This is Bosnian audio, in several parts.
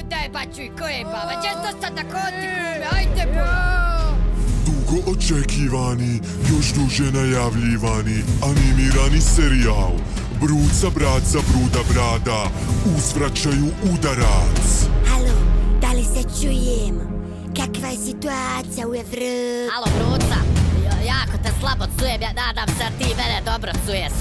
daj pa čuj, ko je baba? Gdje to sad na koti kume? Ajde bo! Dugo očekivani, još duže najavljivani animirani serijal Bruca, braca, bruda, brada uzvraćaju udarac. Alo, da li se čujem? Kakva je situacija u Evropi? Alo, Bruca, jako te slabo cujem, ja nadam se da ti mene dobro cuješ.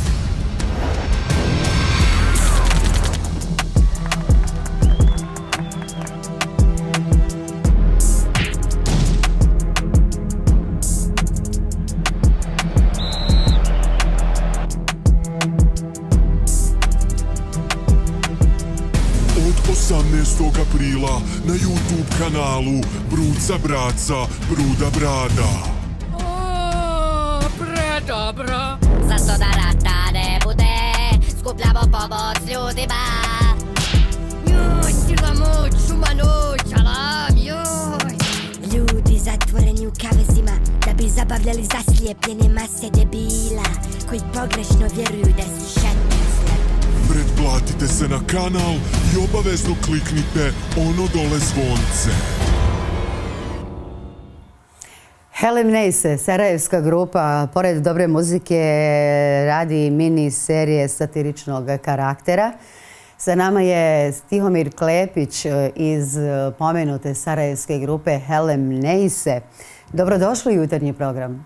Od 18. aprila na YouTube kanalu Bruca, braca, bruda, brada. Predobro. Zato da rata ne bude, skupljamo pomoć ljudima. Joj, sila moć, šuma noć, alarm, joj. Ljudi zatvoreni u kavezima da bi zabavljali zaslijepljene mase debila koji pogrešno vjeruju da su šatne. Pretplatite se na kanal i obavezno kliknite ono dole zvonce. Helen Neise, sarajevska grupa, pored dobre muzike radi mini serije satiričnog karaktera. Sa nama je Stihomir Klepić iz pomenute sarajevske grupe Helen Neise. Dobrodošli u jutarnji program.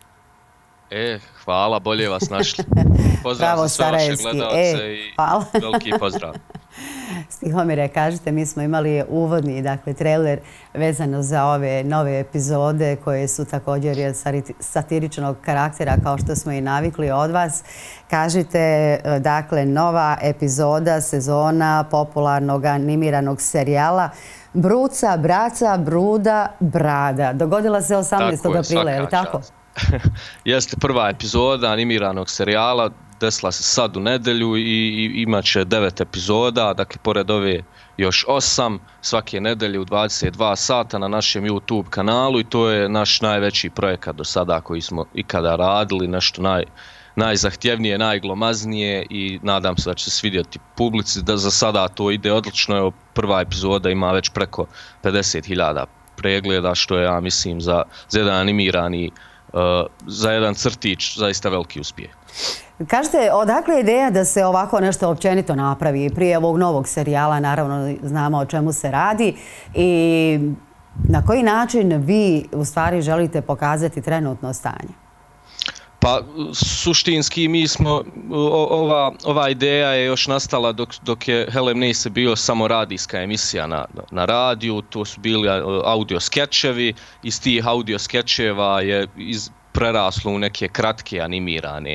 Hvala, bolje vas našli. Pozdrav za sve vaše gledalce i veliki pozdrav. Stihomire, kažete, mi smo imali uvodni trailer vezano za ove nove epizode koje su također satiričnog karaktera kao što smo i navikli od vas. Kažite, dakle, nova epizoda sezona popularnog animiranog serijala Bruca, braca, bruda, brada. Dogodila se 18. aprila, je li tako? Jeste prva epizoda animiranog serijala, desila se sad u nedelju i imat će 9 epizoda, dakle pored ove još 8, svake nedelje u 22 sata na našem YouTube kanalu i to je naš najveći projekat do sada koji smo ikada radili, nešto najzahtjevnije, najglomaznije i nadam se da će se svidjeti publici, da za sada to ide odlično, evo prva epizoda ima već preko 50.000 pregleda, što je, ja mislim, za jedan animirani za jedan crtić zaista veliki uspjeh. Kažete, odakle je ideja da se ovako nešto općenito napravi? Prije ovog novog serijala, naravno, znamo o čemu se radi i na koji način vi u stvari želite pokazati trenutno stanje? Pa, suštinski mi smo, ova ideja je još nastala dok je Helen Neise bio samo radijska emisija na radiju, to su bili audio skečevi, iz tih audio skečeva je preraslo u neke kratke animirane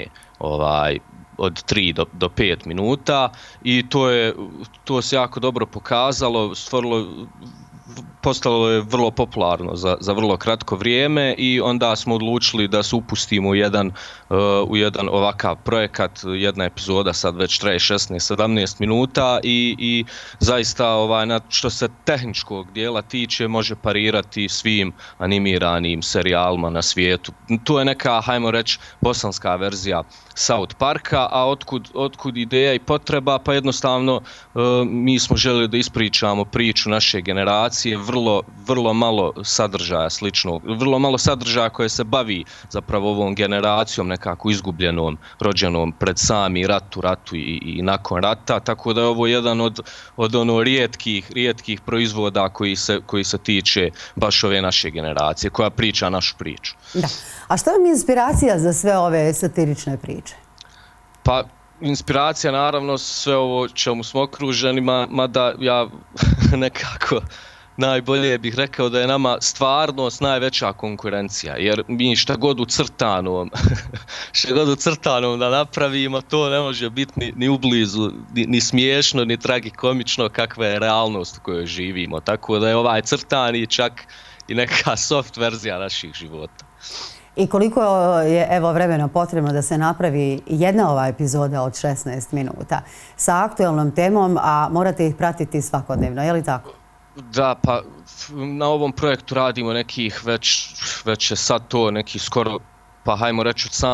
od 3 do 5 minuta i to se jako dobro pokazalo, postalo je vrlo popularno za vrlo kratko vrijeme i onda smo odlučili da se upustimo u jedan ovakav projekat, jedna epizoda sad već traje 16-17 minuta i zaista što se tehničkog dijela tiče može parirati svim animiranim serijalima na svijetu. To je neka, hajmo reći, bosanska verzija South Parka, a otkud ideja i potreba? Pa jednostavno mi smo željeli da ispričamo priču naše generacije, vrlo malo sadržaja sličnog, vrlo malo sadržaja koje se bavi zapravo ovom generacijom nekako izgubljenom, rođenom pred sami ratu i nakon rata, tako da je ovo jedan od rijetkih proizvoda koji se tiče baš ove naše generacije, koja priča našu priču. Da. A što vam je inspiracija za sve ove satirične priče? Pa, inspiracija naravno sve ovo čemu smo okruženi, mada ja nekako najbolje bih rekao da je nama stvarnost najveća konkurencija, jer mi šta god u crtanom da napravimo, to ne može biti ni ublizu, ni smiješno, ni tragikomično kakva je realnost u kojoj živimo, tako da je ovaj crtani čak i neka soft verzija naših života. I koliko je vremena potrebno da se napravi jedna ova epizoda od 16 minuta sa aktualnom temom, a morate ih pratiti svakodnevno, je li tako? Da, pa na ovom projektu radimo nekih, već je sad to neki skoro, pa hajmo reći od samog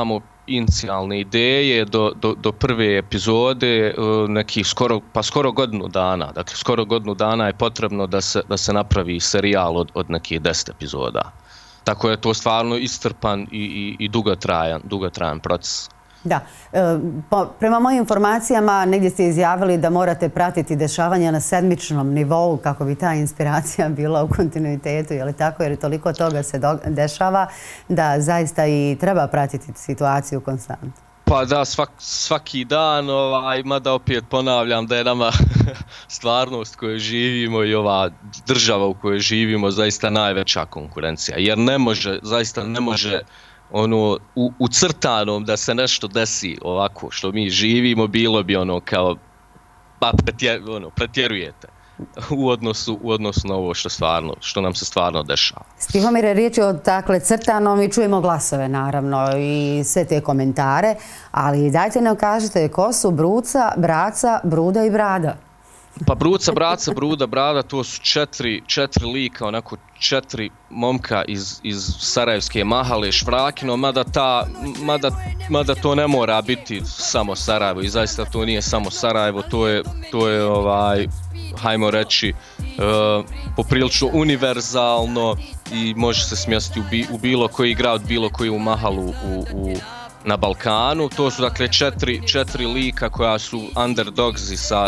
inicijalne ideje do prve epizode nekih skoro godinu dana. Dakle, skoro godinu dana je potrebno da se napravi serijal od nekih 10 epizoda. Tako je to stvarno iscrpan i dugotrajan proces. Da, prema mojim informacijama negdje ste izjavili da morate pratiti dešavanja na sedmičnom nivou kako bi ta inspiracija bila u kontinuitetu, je li tako? Jer toliko toga se dešava da zaista i treba pratiti situaciju konstantno. Pa da, svaki dan, mada opet ponavljam da je nama stvarnost koju živimo i ova država u kojoj živimo zaista najveća konkurencija. Jer zaista ne može ono u crtanom da se nešto desi ovako što mi živimo, bilo bi ono kao pretjerujete u odnosu na ovo što nam se stvarno dešava. Stihomire, riječ je o dakle crtanom i čujemo glasove naravno i sve te komentare, ali dajte nam kažete ko su Braca, Bruda i Brada? Pa Bruca, Braca, Bruda, Brada, to su četiri lika, onako 4 momka iz sarajevske mahale Švrakino, mada to ne mora biti samo Sarajevo i zaista to nije samo Sarajevo, to je hajmo reći poprilično univerzalno i može se smjestiti u bilo koji grad, bilo koju mahalu na Balkanu. To su dakle četiri lika koja su underdogsi sa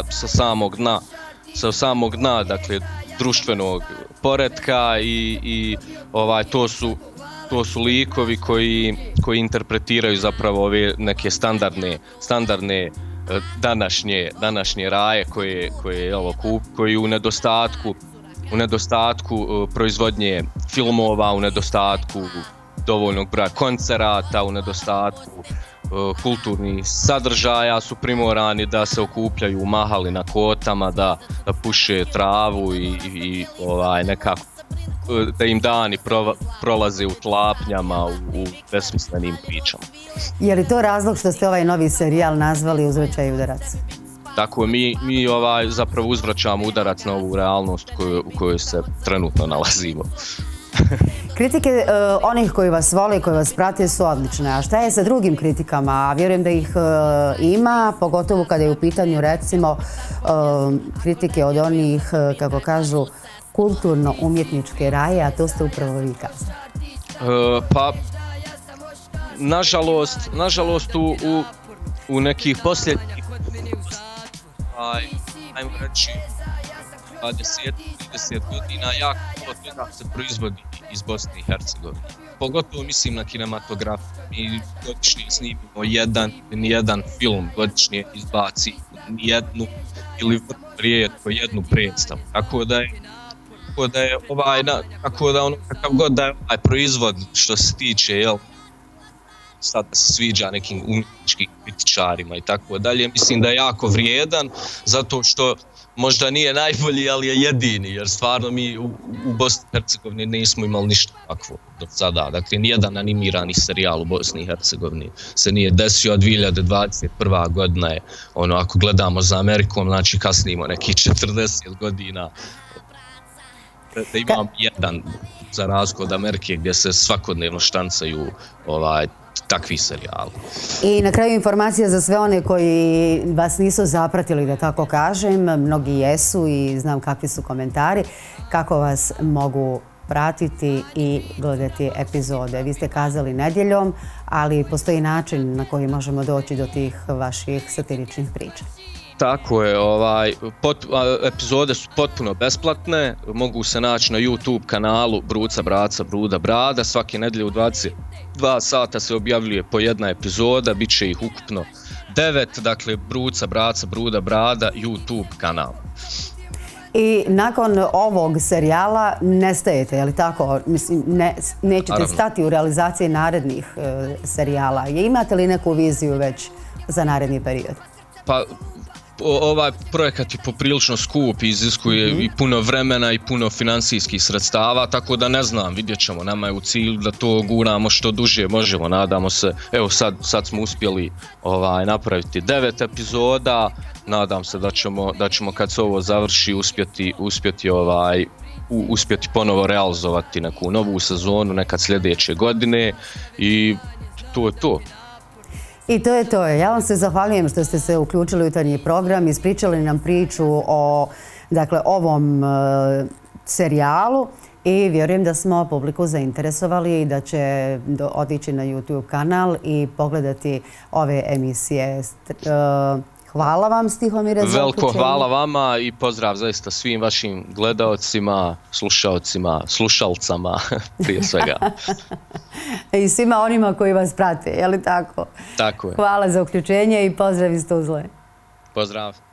samog dna dakle društvenog poretka i to su likovi koji interpretiraju zapravo ove neke standardne današnje raje koji u nedostatku proizvodnje filmova, u nedostatku dovoljnog broja koncerata, u nedostatku kulturnih sadržaja su primorani da se okupljaju u mahali na kotama, da puše travu i nekako da im dani prolaze u tlapnjama, u besmislenim pričama. Je li to razlog što ste ovaj novi serijal nazvali Uzvraćaj udarac? Tako, mi zapravo uzvraćamo udarac na ovu realnost u kojoj se trenutno nalazimo. Kritike onih koji vas vole i koji vas prate su odlične, a šta je sa drugim kritikama? Vjerujem da ih ima, pogotovo kada je u pitanju recimo kritike od onih, kako kažu, kulturno-umjetničke raje, a to ste upravo vi kazali. Pa, nažalost u nekih posljednjih ajmo reći 20-30 godina jako toga se proizvodi iz Bosne i Hercegovine. Pogotovo mislim na kinematografiju. Mi godišnje snimimo jedan film, godišnje izbaci jednu ili rijetko jednu predstavu. Tako da je kakav god da je ovaj proizvod što se tiče, sad se sviđa nekim umjetničkim kritičarima i tako dalje, mislim da je jako vrijedan zato što možda nije najbolji, ali je jedini, jer stvarno mi u Bosni i Hercegovini nismo imali ništa takvo do sada. Dakle, nijedan animirani serijal u Bosni i Hercegovini se nije desio, a 2021. godina je, ako gledamo za Amerikom, znači kasnimo nekih 40 godina da imam jedan za razliku od Amerike gdje se svakodnevno štancaju takvi serijali. I na kraju informacija za sve one koji vas nisu zapratili, da tako kažem, mnogi jesu i znam kakvi su komentari, kako vas mogu pratiti i gledati epizode. Vi ste kazali nedjeljom, ali postoji način na koji možemo doći do tih vaših satiričnih priča. Tako je, epizode su potpuno besplatne, mogu se naći na YouTube kanalu Bruca, Braca, Bruda, Brada, svake nedjelje u 22 sata se objavljuje po jedna epizoda, bit će ih ukupno 9, dakle Bruca, Braca, Bruda, Brada, YouTube kanal. I nakon ovog serijala nestajete, je li tako? Mislim, nećete stati u realizaciji narednih serijala. Imate li neku viziju već za naredni period? Pa, ovaj projekat je poprilično skup i iziskuje i puno vremena i puno financijskih sredstava, tako da ne znam, vidjet ćemo, nama je u cilju da to guramo što duže možemo, nadamo se, evo sad smo uspjeli napraviti 9 epizoda, nadam se da ćemo kad se ovo završi uspjeti ponovo realizovati neku novu sezonu nekad sljedeće godine i to je to. I to je to. Ja vam se zahvaljujem što ste se uključili u jutarnji program, ispričali nam priču o ovom serijalu i vjerujem da smo publiku zainteresovali i da će otići na YouTube kanal i pogledati ove emisije. Hvala vam, Stihomire, za uključenje. Veliko hvala vama i pozdrav zaista svim vašim gledaocima, slušaocima, slušalcama prije svega. I svima onima koji vas prate, je li tako? Tako je. Hvala za uključenje i pozdrav iz Tuzle. Pozdrav.